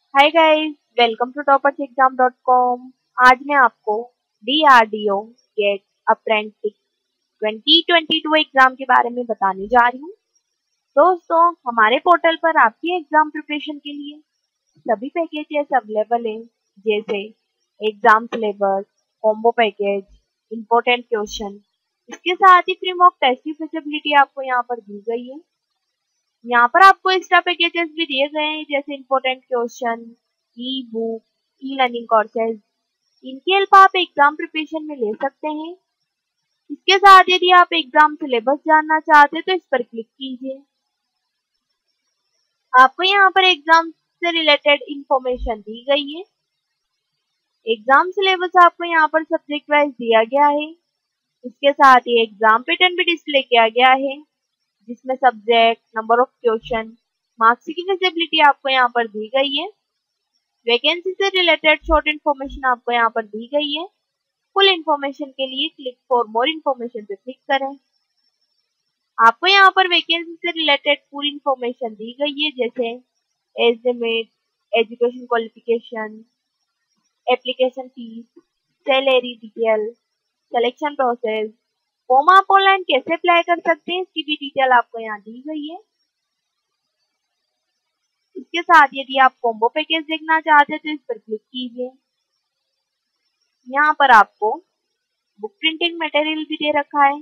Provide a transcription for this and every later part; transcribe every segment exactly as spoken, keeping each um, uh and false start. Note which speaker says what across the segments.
Speaker 1: Hi guys, welcome to Toppers Exam dot com. आज मैं आपको D R D O gate apprentice twenty twenty two exam के बारे में बताने जा रही हूँ। दोस्तों, हमारे पोर्टल पर आपकी एग्जाम प्रिपरेशन के लिए सभी पैकेजेस अवेलेबल हैं, जैसे exam syllabus, combo package, important question. इसके साथ ही फ्री मॉक टेस्ट की फैसिलिटी आपको यहाँ पर दी गई है। यहाँ पर आपको एक्स्ट्रा पैकेजेस भी दिए गए हैं, जैसे important question, e book, e learning courses. इनकी हेल्प आप एग्जाम प्रिपरेशन में ले सकते हैं। इसके साथ यदि आप एग्जाम सिलेबस जानना चाहते हैं तो इस पर क्लिक कीजिए। आपको यहाँ पर एग्जाम से रिलेटेड इंफॉर्मेशन दी गई है। एग्जाम सिलेबस आपको यहाँ पर सब्जेक्ट वाइज दिया गया है। इसके साथ ही एग्जाम पैटर्न भी डिस्प्ले किया गया है, जिसमें subject, number of question, marks की विजिबिलिटी आपको यहाँ पर दी गई है। वैकेंसी से रिलेटेड शॉर्ट इन्फॉर्मेशन आपको यहाँ पर दी गई है। फुल इन्फॉर्मेशन के लिए क्लिक फॉर मोर इन्फॉर्मेशन पे क्लिक करें। आपको यहाँ पर वैकेंसी से रिलेटेड पूरी इन्फॉर्मेशन दी गई है, जैसे age limit, education qualification, application fees, salary detail, selection process, form आप ऑनलाइन कैसे अप्लाई कर सकते हैं, इसकी भी डिटेल आपको यहाँ दी गई है। इसके साथ यदि आप कॉम्बो पैकेज देखना चाहते हैं तो इस पर क्लिक कीजिए। यहाँ पर आपको बुक प्रिंटिंग मटेरियल भी दे रखा है,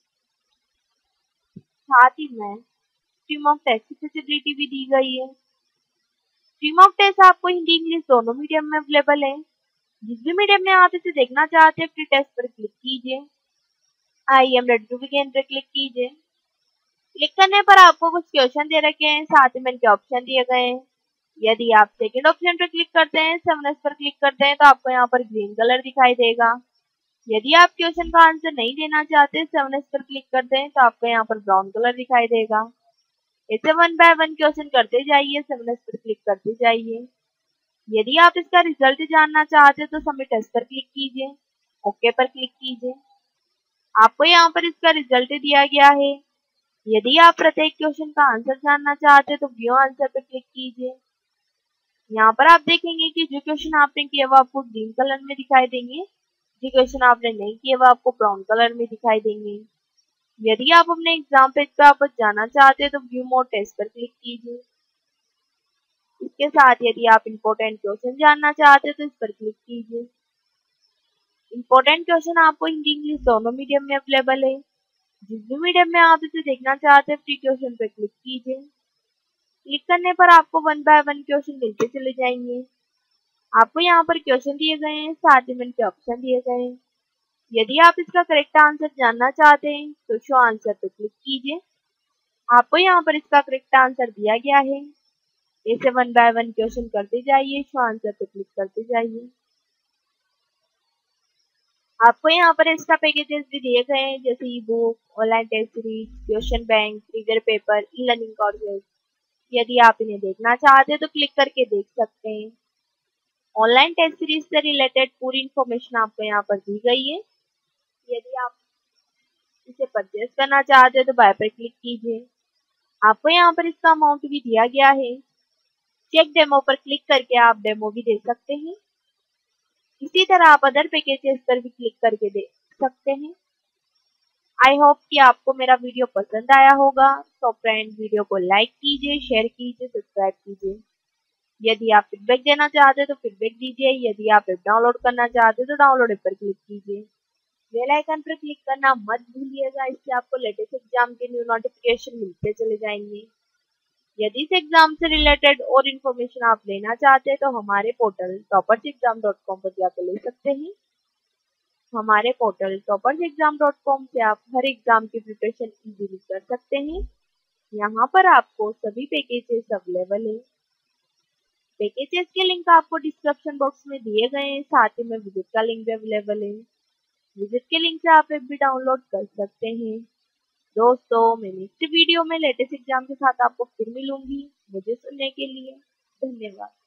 Speaker 1: साथ ही में फ्री मॉक टेस्ट की फैसिलिटी भी दी गई है। फ्री मॉक टेस्ट आपको हिंदी इंग्लिश दोनों मीडियम में अवेलेबल है। जिस भी मीडियम में आप इसे देखना चाहते हैं, फ्री टेस्ट पर क्लिक कीजिए। I am ready to begin पर क्लिक कीजिए। क्लिक करने पर आपको कुछ क्वेश्चन दे रखे हैं, साथ ही में इनके ऑप्शन दिए गए हैं। यदि आप सेकंड ऑप्शन पर क्लिक करते हैं, सेवन एस पर क्लिक करते हैं, तो आपको यहाँ पर ग्रीन कलर दिखाई देगा। यदि आप क्वेश्चन का आंसर नहीं देना चाहते, सेवन एस पर क्लिक करते हैं, तो आपको यहाँ पर ब्राउन कलर दिखाई देगा। ऐसे वन बाय वन क्वेश्चन करते जाइए, सेवन एस पर क्लिक करते जाइए। यदि आप इसका रिजल्ट जानना चाहते हैं तो सबमिट एस पर क्लिक कीजिए, ओके पर क्लिक कीजिए। आपको यहाँ पर इसका रिजल्ट दिया गया है। यदि आप प्रत्येक क्वेश्चन का आंसर जानना चाहते हैं तो व्यू आंसर पर क्लिक कीजिए। यहाँ पर आप देखेंगे कि जो क्वेश्चन आपने किया वो आपको ग्रीन कलर में दिखाई देंगे, जो क्वेश्चन आपने नहीं किया वो आपको ब्राउन कलर में दिखाई देंगे। यदि आप अपने एग्जाम पेज पर वापस जाना चाहते हैं तो व्यू मोर टेस्ट पर क्लिक कीजिए। इसके साथ यदि आप इम्पोर्टेंट क्वेश्चन जानना चाहते हैं तो इस पर क्लिक कीजिए। इम्पोर्टेंट क्वेश्चन आपको हिंदी इंग्लिश दोनों मीडियम में अवेलेबल है। जिस भी मीडियम में आप इसे देखना चाहते हैं, फ्री क्वेश्चन पर क्लिक कीजिए। क्लिक करने पर आपको वन बाय वन क्वेश्चन मिलते चले जाएंगे। आपको यहाँ पर क्वेश्चन दिए गए हैं, साथ ही में इनके ऑप्शन दिए गए हैं। यदि आप इसका करेक्ट आंसर जानना चाहते हैं तो शो आंसर पर क्लिक कीजिए। आपको यहाँ पर इसका करेक्ट आंसर दिया गया है। ऐसे वन बाय वन क्वेश्चन करते जाइए, शो आंसर पर क्लिक करते जाइए। आपको यहाँ पर एक्स्ट्रा पैकेजेस भी दिए गए हैं, जैसे e book, online test series, question bank, previous paper, e learning courses. यदि आप इन्हें देखना चाहते हैं तो क्लिक करके देख सकते हैं। ऑनलाइन टेस्ट सीरीज से रिलेटेड पूरी इंफॉर्मेशन आपको यहाँ पर दी गई है। यदि आप इसे परचेज करना चाहते हैं तो बाय पर क्लिक कीजिए। आपको यहाँ पर इसका अमाउंट भी दिया गया है। चेक डेमो पर क्लिक करके आप डेमो भी दे सकते हैं। इसी तरह आप अदर पैकेजेस पर भी क्लिक करके देख सकते हैं। आई होप कि आपको मेरा वीडियो पसंद आया होगा। तो फ्रेंड, वीडियो को लाइक कीजिए, शेयर कीजिए, सब्सक्राइब कीजिए। यदि आप फीडबैक देना चाहते हैं तो फीडबैक दीजिए। यदि आप ऐप डाउनलोड करना चाहते हैं तो डाउनलोड ऐप पर क्लिक कीजिए। बेल आइकन पर क्लिक करना मत भूलिएगा, इससे आपको लेटेस्ट एग्जाम के न्यू नोटिफिकेशन मिलते चले जाएंगे। यदि इस एग्जाम से रिलेटेड और इन्फॉर्मेशन आप लेना चाहते हैं तो हमारे portal Toppers Exam dot com पर जाकर ले सकते हैं। हमारे portal Toppers Exam dot com से आप हर एग्जाम की प्रिपरेशन इजीली कर सकते हैं। यहाँ पर आपको सभी पैकेजेस अवेलेबल है। पैकेजेस के लिंक आपको डिस्क्रिप्शन बॉक्स में दिए गए हैं, साथ ही में विजिट का लिंक भी अवेलेबल है। विजिट के लिंक से आप ऐप भी डाउनलोड कर सकते हैं। दोस्तों, मैं नेक्स्ट वीडियो में लेटेस्ट एग्जाम के साथ आपको फिर मिलूंगी। मुझे सुनने के लिए धन्यवाद।